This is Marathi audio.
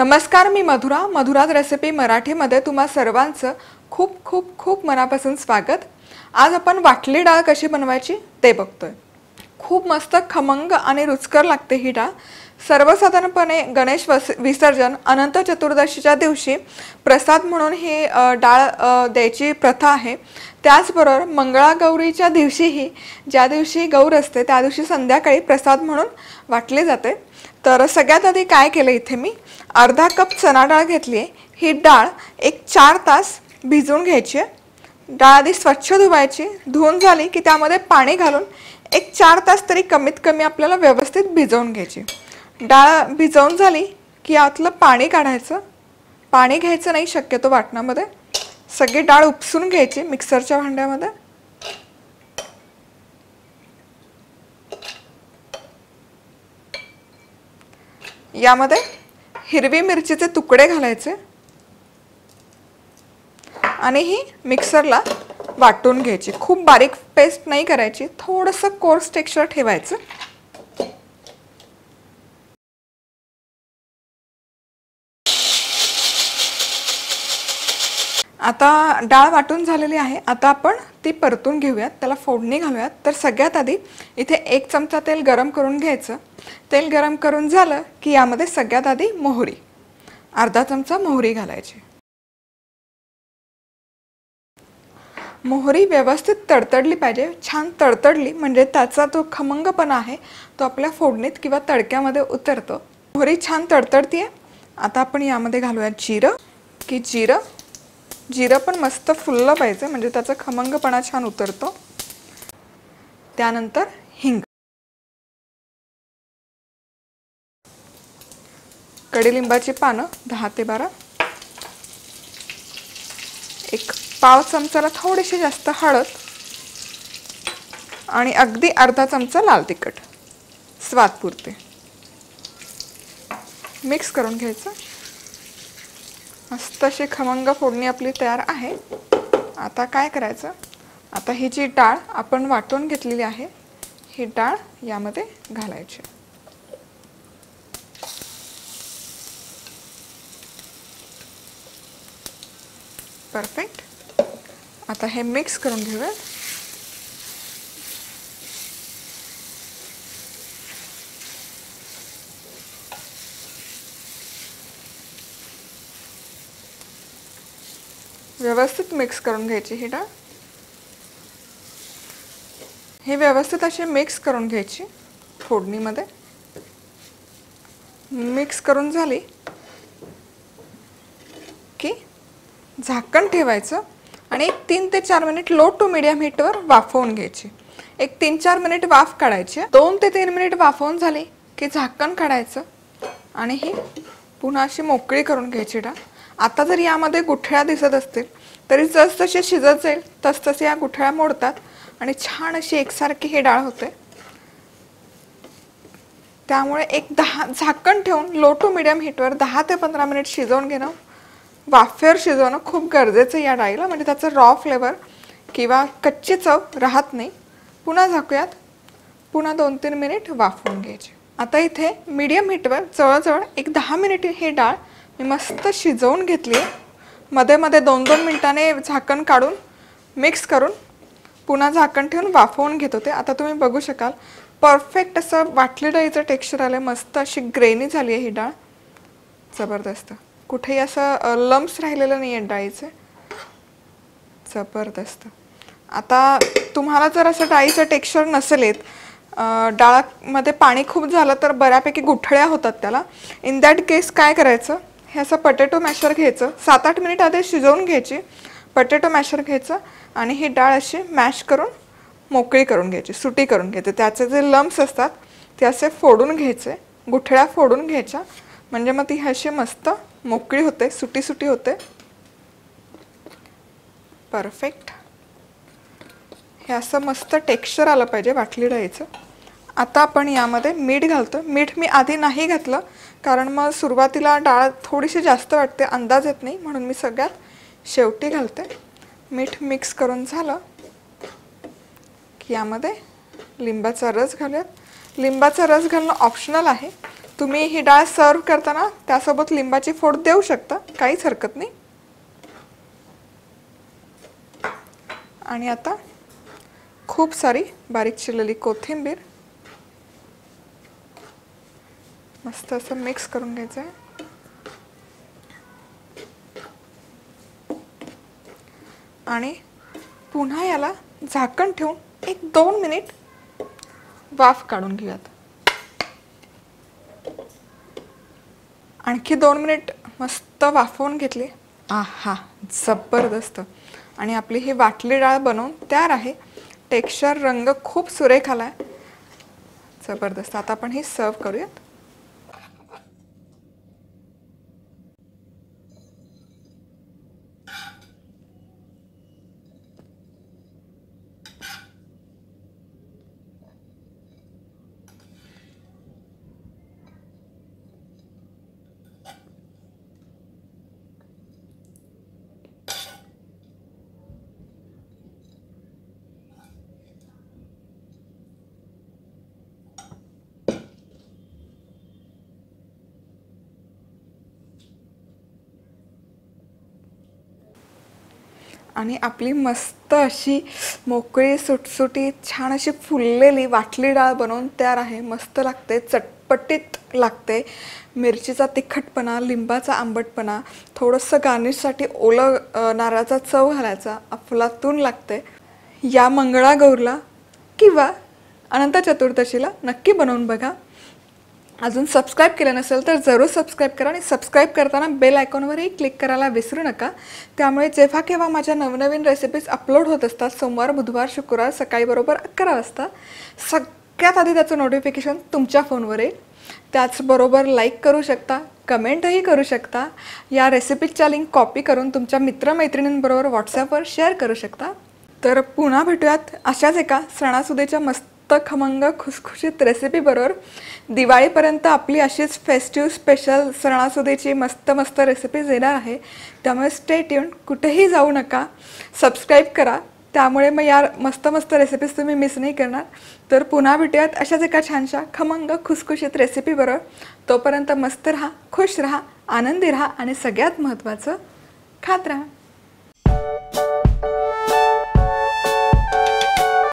नमस्कार, मी मधुराज रेसिपी मराठीमध्ये तुम्हा सर्वांचं खूप खूप खूप मनापासून स्वागत। आज आपण वाटली डाळ कशी बनवायची ते बघतोय। खूप मस्त खमंग आणि रुचकर लागते ही डाळ। सर्वसाधारणपणे गणेश विसर्जन अनंत चतुर्दशीच्या दिवशी प्रसाद म्हणून ही डाळ द्यायची प्रथा आहे। त्याचबरोबर मंगळागौरीच्या दिवशीही ज्या दिवशी गौर असते त्या दिवशी संध्याकाळी प्रसाद म्हणून वाटले जाते। तर सगळ्यात आधी काय केलं, इथे मी अर्धा कप चना डाळ घेतली आहे। ही डाळ एक 4 तास भिजवून घ्यायची आहे। डाळ आधी स्वच्छ धुवायची, धुवून झाली की त्यामध्ये पाणी घालून एक 4 तास तरी कमीत कमी आपल्याला व्यवस्थित भिजवून घ्यायची। डाळ भिजवून झाली की यातलं पाणी काढायचं। पाणी घ्यायचं नाही शक्यतो वाटणामध्ये। सगळी डाळ उपसून घ्यायची मिक्सरच्या भांड्यामध्ये। यामध्ये हिरवी मिरचीचे तुकडे घालायचे आणि ही मिक्सरला वाटून घ्यायची। खूप बारीक पेस्ट नाही करायची, थोडंसं कोर्स टेक्स्चर ठेवायचं। आता डाळ वाटून झालेली आहे। आता आपण ती परतून घेऊयात, त्याला फोडणी घालूयात। तर सगळ्यात आधी इथे 1 चमचा तेल गरम करून घ्यायचं। तेल गरम करून झालं की यामध्ये सगळ्यात आधी मोहरी, अर्धा चमचा मोहरी घालायची। मोहरी व्यवस्थित तडतडली पाहिजे, छान तडतडली म्हणजे त्याचा जो खमंगपणा आहे तो आपल्या फोडणीत किंवा तडक्यामध्ये उतरतो। मोहरी छान तडतडतीये। आता आपण यामध्ये घालूयात जिरं पण मस्त फुललं पाहिजे म्हणजे त्याचा खमंगपणा छान उतरतो। त्यानंतर हिंग, कडीलिंबाची पानं 10 ते 12, एक पाव चमचाला थोडीशी जास्त हळद आणि अगदी अर्धा चमचा लाल तिखट स्वादपुरते मिक्स करून घ्यायचं। मस्त अशी खमंग फोडणी आपली तयार आहे। आता काय करायचं, आता ही जी डाळ आपण वाटून घेतलेली आहे ही डाळ यामध्ये घालायची। परफेक्ट। आता हे मिक्स करून घेऊया। व्यवस्थित मिक्स करून घ्यायची ही डाळ। हे व्यवस्थित अशी मिक्स करून घ्यायची फोडणीमध्ये। मिक्स करून झाली की झाकण ठेवायचं आणि 3 ते 4 मिनिट लो टू मीडियम हीटवर वाफवून घ्यायची। एक 3-4 मिनिट वाफ काढायची। 2 ते 3 मिनिट वाफवून झाली की झाकण काढायचं आणि ही पुन्हा अशी मोकळी करून घ्यायची डाळ। आता जर यामध्ये गुठळ्या दिसत असतील तरी जसजसे शिजत जाईल तसतसे या गुठळ्या मोडतात आणि छान अशी एकसारखी ही डाळ होते। त्यामुळे एक झाकण ठेवून लो टू मीडियम हीटवर 10 ते 15 मिनिट शिजवून घेणं, वाफेवर शिजवणं खूप गरजेचं आहे या डाळीला, म्हणजे त्याचा रॉ फ्लेवर किंवा कच्ची चव राहत नाही। पुन्हा झाकूयात, पुन्हा 2-3 मिनिट वाफवून घ्यायची। आता इथे मीडियम हीटवर जवळजवळ एक 10 मिनिट ही डाळ मी मस्त शिजवून घेतली आहे। मध्ये मध्ये 2-2 मिनिटांनी झाकण काढून मिक्स करून पुन्हा झाकण ठेवून वाफवून घेत होते। आता तुम्ही बघू शकाल परफेक्ट असं वाटली डाळीचं टेक्स्चर आलं। मस्त अशी ग्रेनी झाली आहे ही डाळ, जबरदस्त। कुठेही असं लम्प्स राहिलेलं नाही आहे डाळीचे, जबरदस्त। आता तुम्हाला जर असं डाळीचं टेक्स्चर नसेल येत, डाळामध्ये पाणी खूप झालं तर बऱ्यापैकी गुठळ्या होतात त्याला, इन दॅट केस काय करायचं, हे असं पोटॅटो मॅशर घ्यायचं, 7-8 मिनिट आधी शिजवून घ्यायची। पोटॅटो मॅशर घ्यायचं आणि ही डाळ अशी मॅश करून मोकळी करून घ्यायची, सुटी करून घ्यायची। त्याचे जे लम्प्स असतात ते असे फोडून घ्यायचे, गुठळ्या फोडून घ्यायच्या, म्हणजे मग ती अशी मस्त मोकळी होते, सुटी सुटी होते। परफेक्ट। हे असं मस्त टेक्स्चर आलं पाहिजे वाटली डाळीचं। आता आपण यामध्ये मीठ घालतो। मीठ मी आधी नाही घातलं कारण मग सुरुवातीला डाळ थोडीशी जास्त वाटते, अंदाज येत नाही, म्हणून मी सगळ्यात शेवटी घालते। मीठ मिक्स करून झालं की यामध्ये लिंबाचा रस घालूयात। लिंबाचा रस घालणं ऑप्शनल आहे, तुम्ही ही डाळ सर्व करताना त्यासोबत लिंबाची फोड देऊ शकता, काहीच हरकत नाही. आणि आता खूप सारी बारीक चिरलेली कोथिंबीर मस्त असं मिक्स करून घ्यायचं आहे. आणि पुन्हा याला झाकण ठेवून 1-2 मिनिट वाफ काढून घेऊयात. आणखी 2 मिनिट मस्त वाफवून घेतली. आहा, जबरदस्त. आणि आपली ही वाटली डाळ बनवून तयार आहे. टेक्स्चर, रंग खूप सुरेख आलाय, जबरदस्त. आता आपण ही सर्व करूयात. आणि आपली मस्त अशी मोकळी सुटसुटीत छान अशी फुललेली वाटली डाळ बनवून तयार आहे. मस्त लागते, चटपटीत लागते. मिरचीचा तिखटपणा, लिंबाचा आंबटपणा, थोडंसं गार्निशसाठी ओलं नारळाचा चव घालायचा, अफलातून लागते. या मंगळागौरला किंवा अनंत चतुर्दशीला नक्की बनवून बघा. अजून सबस्क्राइब केलं नसेल तर जरूर सबस्क्राइब करा. आणि सबस्क्राइब करताना बेल आयकॉनवरही क्लिक करायला विसरू नका. त्यामुळे जेव्हा केव्हा माझ्या नवनवीन रेसिपीज अपलोड होत असतात, सोमवार, बुधवार, शुक्रवार सकाळी बरोबर 11 वाजता, सगळ्यात आधी त्याचं नोटिफिकेशन तुमच्या फोनवर येईल. त्याचबरोबर लाईक करू शकता, कमेंटही करू शकता. या रेसिपीच्या लिंक कॉपी करून तुमच्या मित्रमैत्रिणींबरोबर व्हॉट्सॲपवर शेअर करू शकता. तर पुन्हा भेटूयात अशाच एका सणासुदीच्या मस्त खमंग खुसखुशीत रेसिपी बरोबर. दिवाळीपर्यंत आपली अशीच फेस्टिव्ह स्पेशल सणासुदीची मस्त मस्त रेसिपीज येणार आहे. त्यामुळे स्टे ट्यून, कुठेही जाऊ नका, सबस्क्राईब करा. त्यामुळे मग या मस्त मस्त रेसिपीज तुम्ही मिस नाही करणार. तर पुन्हा भेटूयात अशाच एका छानशा खमंग खुसखुशीत रेसिपी बरोबर. तोपर्यंत मस्त राहा, खुश राहा, आनंदी राहा आणि सगळ्यात महत्त्वाचं खात राहा.